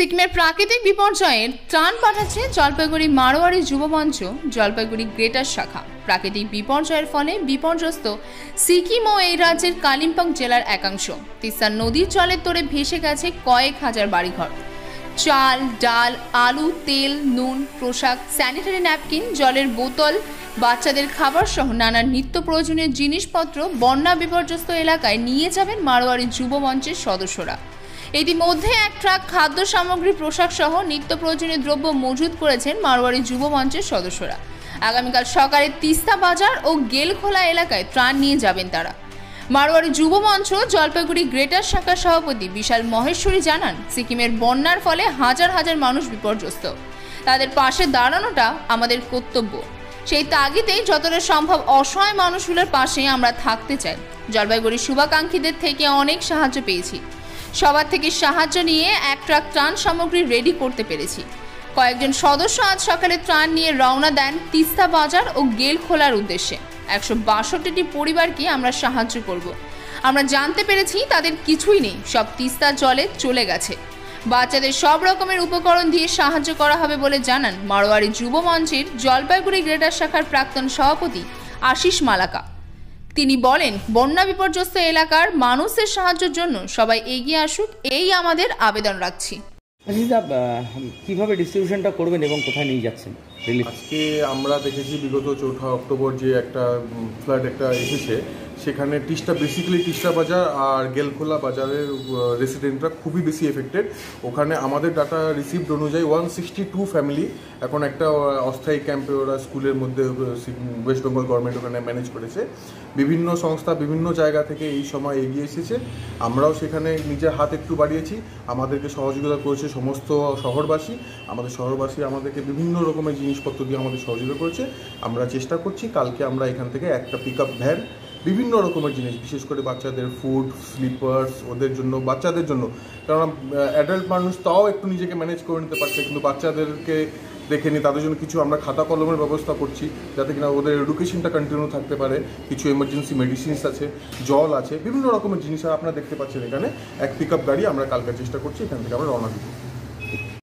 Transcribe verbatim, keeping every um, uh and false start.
সিকিমের প্রাকৃতিক বিপর্যয়ের ত্রাণ পাঠাচ্ছে জলপাইগুড়ি মারোয়ারি যুব মঞ্চ জলপাইগুড়ি গ্রেটার শাখা। প্রাকৃতিক বিপর্যয়ের ফলে বিপর্যস্ত সিকিম ও এই রাজ্যের কালিম্পং জেলার একাংশ। তিস্তা নদীর জলের তোড়ে ভেসে গেছে কয়েক হাজার বাড়িঘর। চাল, ডাল, আলু, তেল, নুন, পোশাক, স্যানিটারি ন্যাপকিন, জলের বোতল, বাচ্চাদের খাবার সহ নানা নিত্য প্রয়োজনীয় জিনিসপত্র বন্যা বিপর্যস্ত এলাকায় নিয়ে যাবেন মারোয়ারি যুব মঞ্চের সদস্যরা। ইতিমধ্যে এক ট্রাক খাদ্য সামগ্রী, পোশাক সহ নিত্য প্রয়োজনীয় দ্রব্য মজুত করেছেন মারোয়ারি যুব মঞ্চের সদস্যরা। আগামীকাল সকালে তিস্তা বাজার ও গেলখোলা এলাকায় ত্রাণ নিয়ে যাবেন তারা। মারোয়ারি যুব মঞ্চ জলপাইগুড়ি গ্রেটার শাখার সভাপতি বিশাল মহেশ্বরী জানান, সিকিমের বন্যার ফলে হাজার হাজার মানুষ বিপর্যস্ত। তাদের পাশে দাঁড়ানোটা আমাদের কর্তব্য। সেই তাগিদেই যতটা সম্ভব অসহায় মানুষগুলোর পাশে আমরা থাকতে চাই। জলপাইগুড়ির শুভাকাঙ্ক্ষীদের থেকে অনেক সাহায্য পেয়েছি। সবার থেকে সাহায্য নিয়ে এক ট্রাক ত্রাণ সামগ্রী রেডি করতে পেরেছি। কয়েকজন সদস্য আজ সকালে ত্রাণ নিয়ে রওনা দেন তিস্তা বাজার ও গেল খোলার উদ্দেশ্যে। একশো বাষট্টিটি পরিবারকে আমরা সাহায্য করব। আমরা জানতে পেরেছি তাদের কিছুই নেই, সব তিস্তার জলে চলে গেছে। বাচ্চাদের সব রকমের উপকরণ দিয়ে সাহায্য করা হবে বলে জানান মারোয়ারি যুব মঞ্চের জলপাইগুড়ি গ্রেটার শাখার প্রাক্তন সভাপতি আশিস মালাকা। তিনি বলেন, বন্যা বিপর্যস্ত এলাকার মানুষের সাহায্যের জন্য সবাই এগিয়ে আসুক, এই আমাদের আবেদন রাখছি। কিভাবে ডিস্ট্রিবিউশনটা করবেন এবং কোথায় নিয়ে যাচ্ছেন? আজকে আমরা দেখেছি বিগত চৌঠা অক্টোবর যে একটা ফ্লাড একটা এসেছে, সেখানে তিস্তা বেসিক্যালি তিস্তা বাজার আর গেলখোলা বাজারের রেসিডেন্টরা খুবই বেশি এফেক্টেড। ওখানে আমাদের ডাটা রিসিভড অনুযায়ী ওয়ান সিক্সটি টু ফ্যামিলি এখন একটা অস্থায়ী ক্যাম্পে ওরা স্কুলের মধ্যে ওয়েস্ট বেঙ্গল গভর্নমেন্ট ওখানে ম্যানেজ করেছে। বিভিন্ন সংস্থা বিভিন্ন জায়গা থেকে এই সময় এগিয়ে এসেছে। আমরাও সেখানে নিজের হাত একটু বাড়িয়েছি। আমাদেরকে সহযোগিতা করেছে সমস্ত শহরবাসী। আমাদের শহরবাসী আমাদেরকে বিভিন্ন রকমের জিনিসপত্র দিয়ে আমাদের সহযোগিতা করেছে। আমরা চেষ্টা করছি কালকে আমরা এখান থেকে একটা পিক আপ ভ্যান বিভিন্ন রকমের জিনিস, বিশেষ করে বাচ্চাদের ফুড, স্লিপার্স, ওদের জন্য বাচ্চাদের জন্য, কারণ অ্যাডাল্ট মানুষ তাও একটু নিজেকে ম্যানেজ করে নিতে পারছে, কিন্তু বাচ্চাদেরকে দেখে নিই তাদের জন্য কিছু আমরা খাতা কলমের ব্যবস্থা করছি যাতে কিনা ওদের এডুকেশনটা কন্টিনিউ থাকতে পারে। কিছু এমার্জেন্সি মেডিসিনস আছে, জল আছে, বিভিন্ন রকমের জিনিস আপনারা দেখতে পাচ্ছেন। এখানে এক পিক আপ গাড়ি আমরা কালকে চেষ্টা করছি এখান থেকে আমরা রওনা দিব।